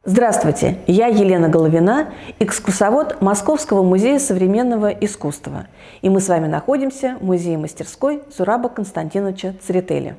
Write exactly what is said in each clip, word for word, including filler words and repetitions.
Здравствуйте, я Елена Головина, экскурсовод Московского музея современного искусства. И мы с вами находимся в музее-мастерской Зураба Константиновича Церетели.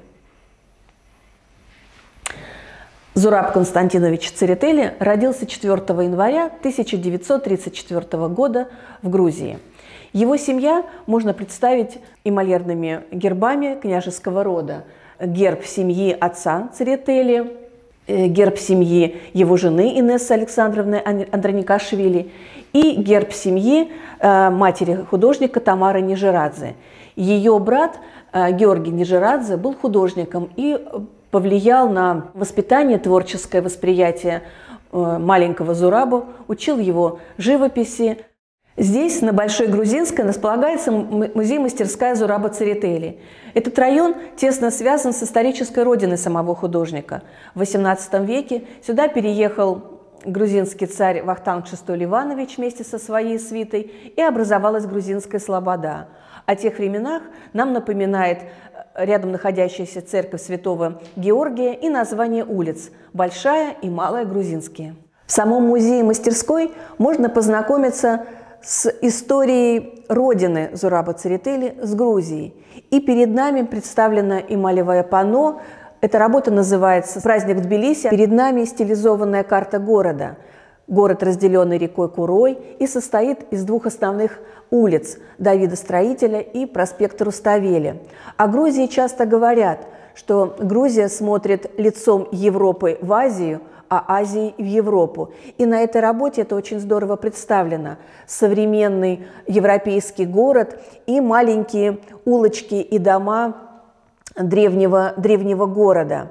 Зураб Константинович Церетели родился четвёртого января тысяча девятьсот тридцать четвёртого года в Грузии. Его семья можно представить эмальерными гербами княжеского рода. Герб семьи отца Церетели, герб семьи его жены Инессы Александровны Андроникашвили и герб семьи э, матери художника Тамары Нижерадзе. Ее брат э, Георгий Нижерадзе был художником и повлиял на воспитание, творческое восприятие э, маленького Зураба, учил его живописи. Здесь, на Большой Грузинской, располагается музей-мастерская Зураба Церетели. Этот район тесно связан с исторической родиной самого художника. В восемнадцатом веке сюда переехал грузинский царь Вахтанг шестой Ливанович вместе со своей свитой, и образовалась грузинская слобода. О тех временах нам напоминает рядом находящаяся церковь святого Георгия и название улиц – Большая и Малая Грузинские. В самом музее-мастерской можно познакомиться с историей родины Зураба Церетели, с Грузией. И перед нами представлено эмалевое панно. Эта работа называется «Праздник в Тбилиси». Перед нами стилизованная карта города. Город, разделенный рекой Курой, и состоит из двух основных улиц – Давида Строителя и проспекта Руставели. О Грузии часто говорят, что Грузия смотрит лицом Европы в Азию, а Азии в Европу. И на этой работе это очень здорово представлено. Современный европейский город и маленькие улочки и дома древнего, древнего города.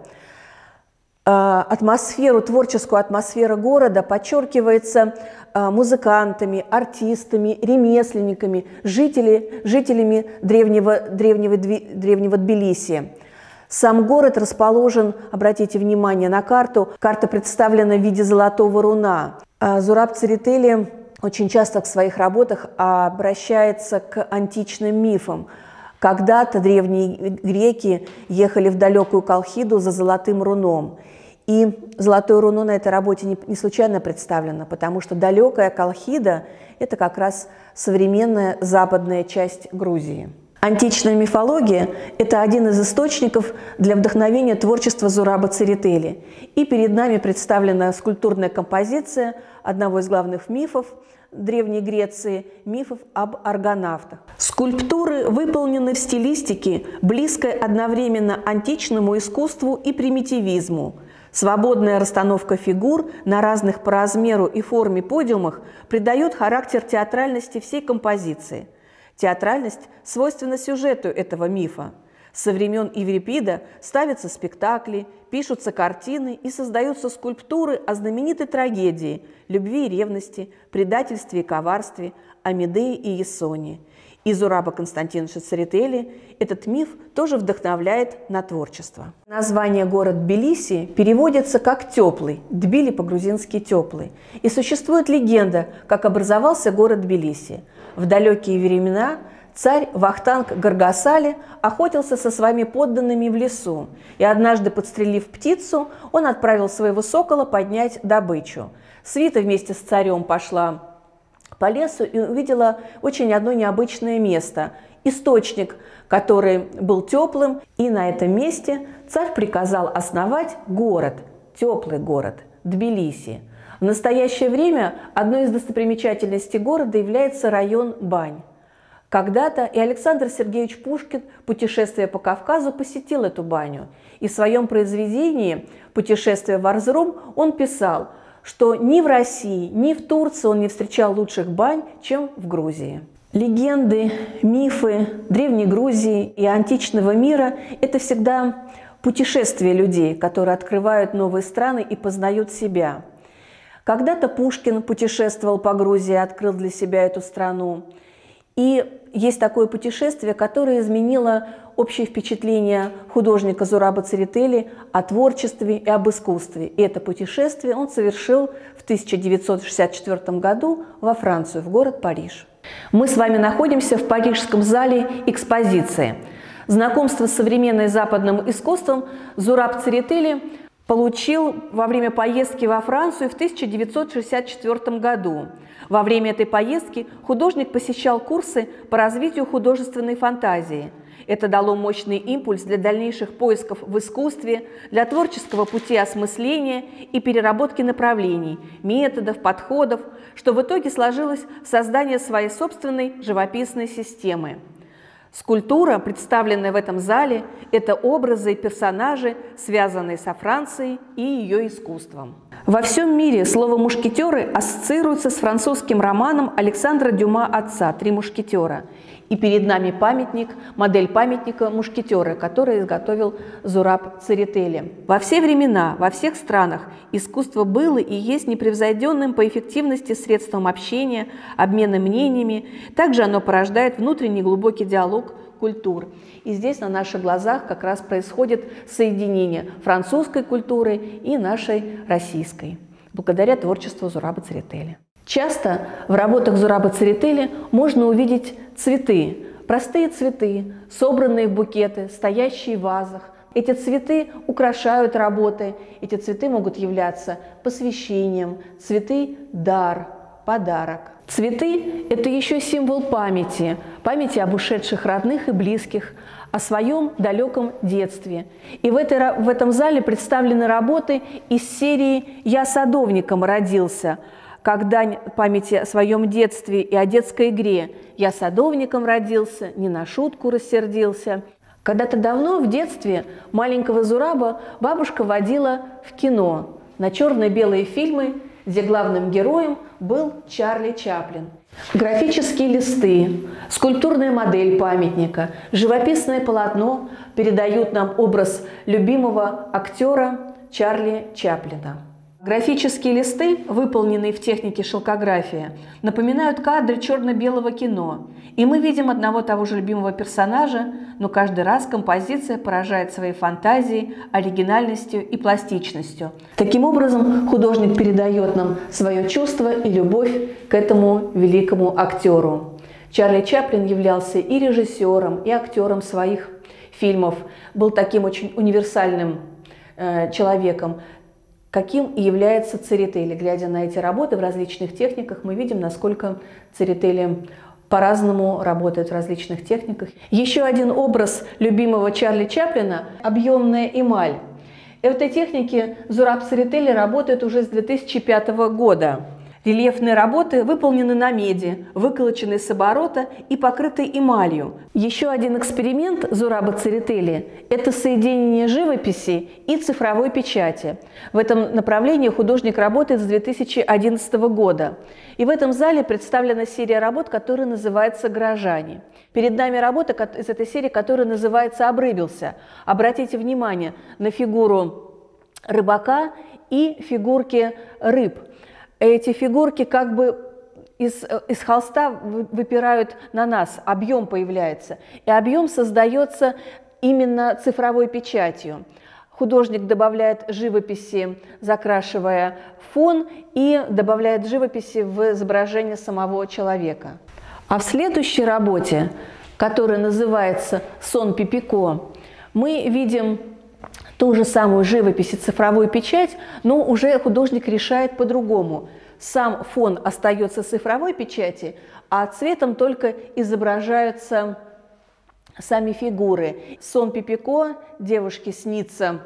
Атмосферу, творческую атмосферу города подчеркивается музыкантами, артистами, ремесленниками, жители, жителями древнего, древнего, древнего Тбилиси. Сам город расположен, обратите внимание на карту, карта представлена в виде золотого руна. Зураб Церетели очень часто в своих работах обращается к античным мифам. Когда-то древние греки ехали в далекую Колхиду за золотым руном. И золотое руно на этой работе не случайно представлено, потому что далекая Колхида – это как раз современная западная часть Грузии. Античная мифология – это один из источников для вдохновения творчества Зураба Церетели. И перед нами представлена скульптурная композиция одного из главных мифов Древней Греции – мифов об аргонавтах. Скульптуры выполнены в стилистике, близкой одновременно античному искусству и примитивизму. Свободная расстановка фигур на разных по размеру и форме подиумах придает характер театральности всей композиции. Театральность свойственна сюжету этого мифа. Со времен Еврипида ставятся спектакли, пишутся картины и создаются скульптуры о знаменитой трагедии любви и ревности, предательстве и коварстве, о Медее и Ясоне. И Зураба Константиновича Церетели этот миф тоже вдохновляет на творчество. Название город Тбилиси переводится как «теплый», «Тбили» по-грузински «теплый». И существует легенда, как образовался город Тбилиси. В далекие времена царь Вахтанг Гаргасали охотился со своими подданными в лесу, и однажды, подстрелив птицу, он отправил своего сокола поднять добычу. Свита вместе с царем пошла по лесу и увидела очень одно необычное место – источник, который был теплым, и на этом месте царь приказал основать город, теплый город – Тбилиси. В настоящее время одной из достопримечательностей города является район Бань. Когда-то и Александр Сергеевич Пушкин, путешествуя по Кавказу, посетил эту баню. И в своем произведении «Путешествие в Арзрум» он писал, что ни в России, ни в Турции он не встречал лучших бань, чем в Грузии. Легенды, мифы Древней Грузии и античного мира – это всегда путешествия людей, которые открывают новые страны и познают себя. Когда-то Пушкин путешествовал по Грузии, открыл для себя эту страну. И есть такое путешествие, которое изменило общее впечатление художника Зураба Церетели о творчестве и об искусстве. И это путешествие он совершил в тысяча девятьсот шестьдесят четвёртом году во Францию, в город Париж. Мы с вами находимся в Парижском зале экспозиции. Знакомство с современным западным искусством Зураб Церетели получил во время поездки во Францию в тысяча девятьсот шестьдесят четвёртом году. Во время этой поездки художник посещал курсы по развитию художественной фантазии. Это дало мощный импульс для дальнейших поисков в искусстве, для творческого пути осмысления и переработки направлений, методов, подходов, что в итоге сложилось в создание своей собственной живописной системы. Скульптура, представленная в этом зале, это образы и персонажи, связанные со Францией и ее искусством. Во всем мире слово «мушкетеры» ассоциируется с французским романом Александра Дюма «Отца. Три мушкетера». И перед нами памятник, модель памятника «Мушкетеры», который изготовил Зураб Церетели. Во все времена, во всех странах искусство было и есть непревзойденным по эффективности средством общения, обмена мнениями. Также оно порождает внутренний глубокий диалог культур. И здесь на наших глазах как раз происходит соединение французской культуры и нашей российской, благодаря творчеству Зураба Церетели. Часто в работах Зураба Церетели можно увидеть цветы, простые цветы, собранные в букеты, стоящие в вазах. Эти цветы украшают работы, эти цветы могут являться посвящением, цветы – дар, подарок. Цветы – это еще символ памяти, памяти об ушедших родных и близких, о своем далеком детстве. И в, этой, в этом зале представлены работы из серии «Я садовником родился», когда памяти о своем детстве и о детской игре. Я садовником родился, не на шутку рассердился. Когда-то давно, в детстве, маленького Зураба бабушка водила в кино на черно-белые фильмы, где главным героем был Чарли Чаплин. Графические листы, скульптурная модель памятника, живописное полотно передают нам образ любимого актера Чарли Чаплина. Графические листы, выполненные в технике шелкография, напоминают кадры черно-белого кино, и мы видим одного того же любимого персонажа, но каждый раз композиция поражает своей фантазией, оригинальностью и пластичностью. Таким образом, художник передает нам свое чувство и любовь к этому великому актеру. Чарли Чаплин являлся и режиссером, и актером своих фильмов, был таким очень универсальным э, человеком, каким и является Церетели. Глядя на эти работы в различных техниках, мы видим, насколько Церетели по-разному работает в различных техниках. Еще один образ любимого Чарли Чаплина – объемная эмаль. И в этой технике Зураб Церетели работает уже с две тысячи пятого года. Рельефные работы выполнены на меди, выколочены с оборота и покрыты эмалью. Еще один эксперимент Зураба Церетели – это соединение живописи и цифровой печати. В этом направлении художник работает с две тысячи одиннадцатого года. И в этом зале представлена серия работ, которая называется «Горожане». Перед нами работа из этой серии, которая называется «Обрыбился». Обратите внимание на фигуру рыбака и фигурки рыб. Эти фигурки как бы из, из холста выпирают на нас, объем появляется. И объем создается именно цифровой печатью. Художник добавляет живописи, закрашивая фон, и добавляет живописи в изображение самого человека. А в следующей работе, которая называется «Сон Пипико», мы видим ту же самую живопись и цифровую печать, но уже художник решает по-другому. Сам фон остается цифровой печати, а цветом только изображаются сами фигуры. Сон Пипико, девушке снится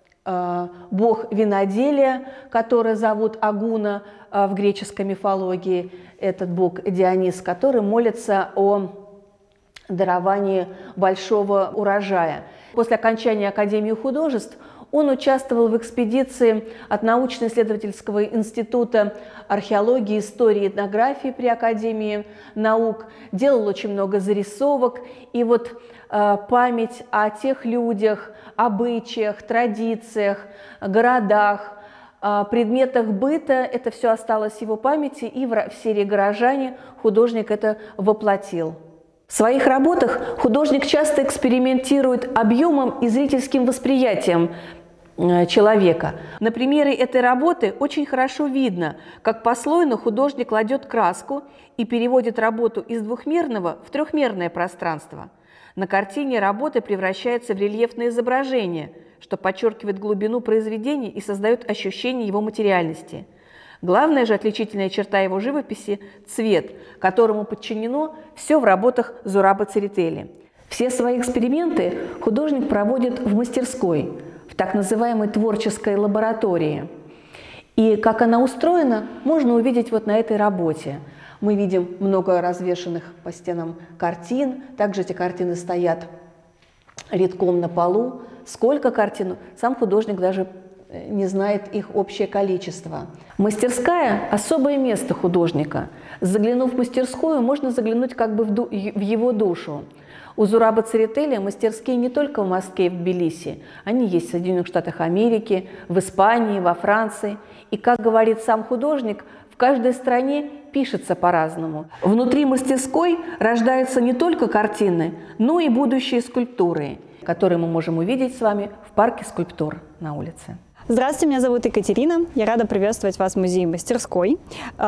э, бог виноделия, который зовут Агуна э, в греческой мифологии, этот бог Дионис, который молится о даровании большого урожая. После окончания Академии художеств он участвовал в экспедиции от научно-исследовательского института археологии, истории и этнографии при Академии наук, делал очень много зарисовок. И вот э, память о тех людях, обычаях, традициях, городах, э, предметах быта, это все осталось в его памяти, и в, в серии «Горожане» художник это воплотил. В своих работах художник часто экспериментирует объемом и зрительским восприятием человека. На примере этой работы очень хорошо видно, как послойно художник кладет краску и переводит работу из двухмерного в трехмерное пространство. На картине работы превращаются в рельефное изображение, что подчеркивает глубину произведения и создает ощущение его материальности. Главная же отличительная черта его живописи – цвет, которому подчинено все в работах Зураба Церетели. Все свои эксперименты художник проводит в мастерской, в так называемой творческой лаборатории. И как она устроена, можно увидеть вот на этой работе. Мы видим много развешанных по стенам картин, также эти картины стоят рядком на полу. Сколько картин, сам художник даже не знает их общее количество. Мастерская – особое место художника. Заглянув в мастерскую, можно заглянуть как бы в, ду в его душу. У Зураба Церетели мастерские не только в Москве и в Тбилиси. Они есть в Соединенных Штатах Америки, в Испании, во Франции. И, как говорит сам художник, в каждой стране пишется по-разному. Внутри мастерской рождаются не только картины, но и будущие скульптуры, которые мы можем увидеть с вами в парке скульптур на улице. Здравствуйте, меня зовут Екатерина. Я рада приветствовать вас в музее-мастерской.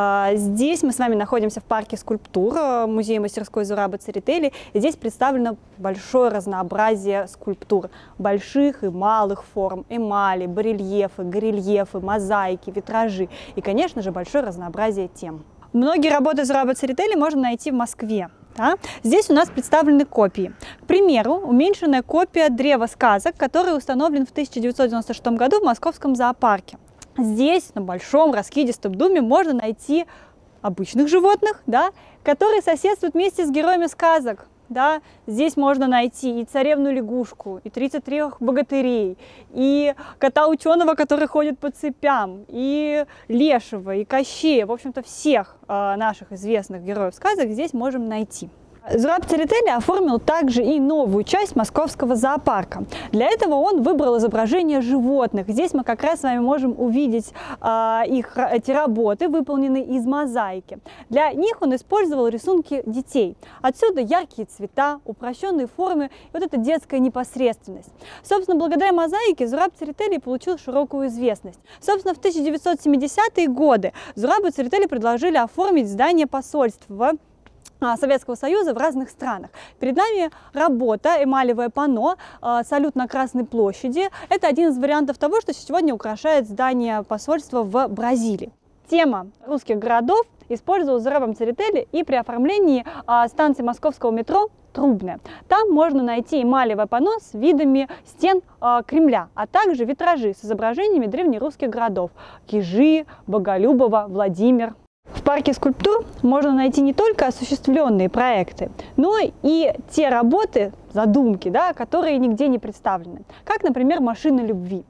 Здесь мы с вами находимся в парке скульптур музея-мастерской Зураба Церетели. И здесь представлено большое разнообразие скульптур больших и малых форм, эмали, барельефы, горельефы, мозаики, витражи и, конечно же, большое разнообразие тем. Многие работы Зураба Церетели можно найти в Москве. Да? Здесь у нас представлены копии. К примеру, уменьшенная копия древа сказок, который установлен в тысяча девятьсот девяносто шестом году в Московском зоопарке. Здесь, на большом раскидистом доме, можно найти обычных животных, да, которые соседствуют вместе с героями сказок. Да? Здесь можно найти и царевну-лягушку, и тридцать трёх богатырей, и кота-ученого, который ходит по цепям, и лешего, и Кощея. В общем-то, всех э, наших известных героев сказок здесь можем найти. Зураб Церетели оформил также и новую часть Московского зоопарка. Для этого он выбрал изображения животных. Здесь мы как раз с вами можем увидеть э, их, эти работы, выполненные из мозаики. Для них он использовал рисунки детей. Отсюда яркие цвета, упрощенные формы и вот эта детская непосредственность. Собственно, благодаря мозаике Зураб Церетели получил широкую известность. Собственно, в тысяча девятьсот семидесятые годы Зурабу Церетели предложили оформить здание посольства Советского Союза в разных странах. Перед нами работа, эмалевое панно, салют на Красной площади. Это один из вариантов того, что сегодня украшает здание посольства в Бразилии. Тема русских городов использовалась Зурабом Церетели и при оформлении станции московского метро Трубная. Там можно найти эмалевое панно с видами стен Кремля, а также витражи с изображениями древнерусских городов – Кижи, Боголюбово, Владимир. В парке скульптур можно найти не только осуществленные проекты, но и те работы, задумки, да, которые нигде не представлены. Как, например, машина любви.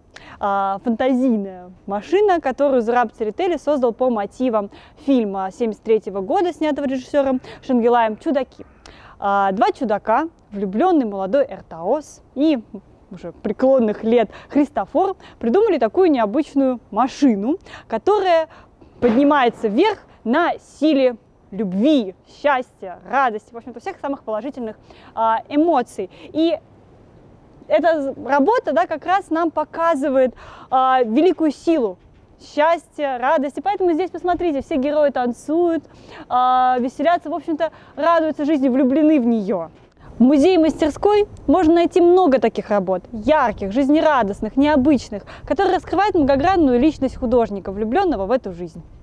Фантазийная машина, которую Зураб Церетели создал по мотивам фильма семьдесят третьего года, снятого режиссером Шенгелаем «Чудаки». Два чудака, влюбленный молодой Эртаос и уже преклонных лет Христофор, придумали такую необычную машину, которая поднимается вверх на силе любви, счастья, радости, в общем-то, всех самых положительных а, эмоций. И эта работа, да, как раз нам показывает а, великую силу счастья, радости. Поэтому здесь, посмотрите, все герои танцуют, а, веселятся, в общем-то, радуются жизни, влюблены в нее. В музее-мастерской можно найти много таких работ, ярких, жизнерадостных, необычных, которые раскрывают многогранную личность художника, влюбленного в эту жизнь.